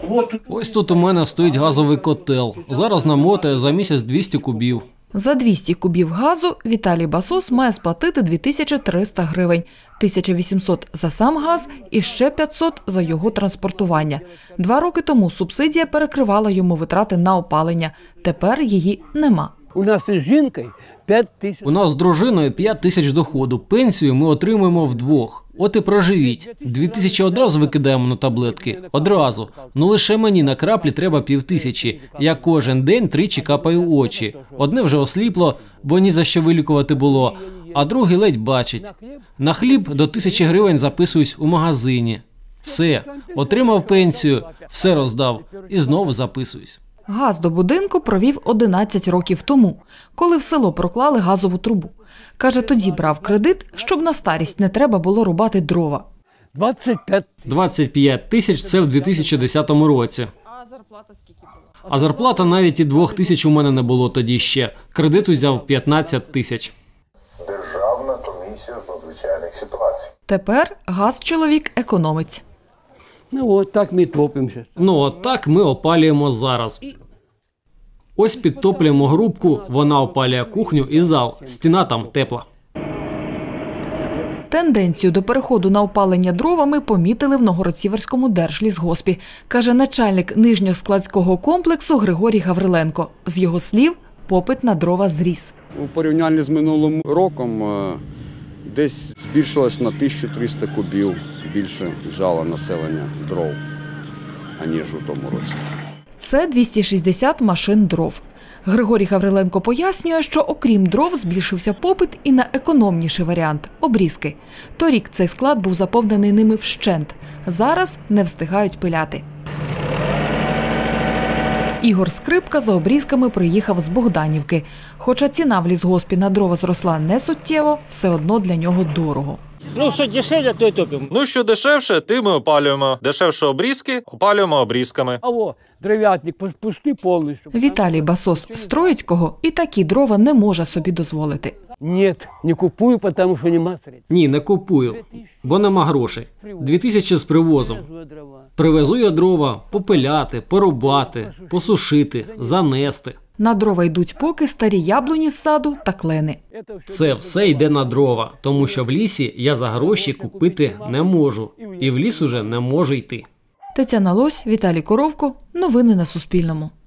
Ось тут у мене стоїть газовий котел. Зараз намотає за місяць 200 кубів. За 200 кубів газу Віталій Басос має сплатити 2300 гривень, 1800 за сам газ і ще 500 за його транспортування. 2 роки тому субсидія перекривала йому витрати на опалення. Тепер її нема. У нас із жінкою 5 тисяч. У нас з дружиною 5 тисяч доходу. Пенсію ми отримуємо вдвох. От і проживіть. 2000 одразу викидаємо на таблетки. Одразу. Ну лише мені на краплі треба 5000. Я кожен день тричі капаю очі. Одне вже осліпло, бо ні за що вилікувати було. А другий ледь бачить. На хліб до 1000 гривень записуюсь у магазині. Все. Отримав пенсію, все роздав. І знову записуюсь. Газ до будинку провів 11 років тому, коли в село проклали газову трубу. Каже, тоді брав кредит, щоб на старість не треба було рубати дрова. 25 тисяч – це в 2010 році. А зарплата скільки була? А зарплата навіть і 2000 у мене не було тоді ще. Кредит взяв 15 тисяч. Державна комісія з надзвичайних ситуацій. Тепер газ чоловік економить. Ну от так ми топимося. Ну от так ми опалюємо зараз. Ось підтоплюємо грубку, вона опалює кухню і зал. Стіна там тепла. Тенденцію до переходу на опалення дровами помітили в Новгород-Сіверському держлісгоспі, каже начальник нижньоскладського комплексу Григорій Гавриленко. З його слів, попит на дрова зріс. У порівнянні з минулим роком десь збільшилось на 1300 кубів більше взяло населення дров, аніж у тому році. Це 260 машин дров. Григорій Гавриленко пояснює, що окрім дров збільшився попит і на економніший варіант – обрізки. Торік цей склад був заповнений ними вщент. Зараз не встигають пиляти. Ігор Скрипка за обрізками приїхав з Богданівки. Хоча ціна в лісгоспі на дрова зросла не суттєво, все одно для нього дорого. Ну, що дешевше, то й топимо. Ну, що дешевше, тим ми опалюємо. Дешевше обрізки, опалюємо обрізками. А во, дерев'ятник пусти повністю. Віталій Басос з Троїцького і такі дрова не може собі дозволити. Ні, не купую, тому що нема средств. Ні, не купую, бо нема грошей. 2000 з привозом. Привезу я дрова попиляти, порубати, посушити, занести. На дрова йдуть поки старі яблуні з саду та клени. Це все йде на дрова, тому що в лісі я за гроші купити не можу. І в ліс уже не можу йти. Тетяна Лось, Віталій Коровко. Новини на Суспільному.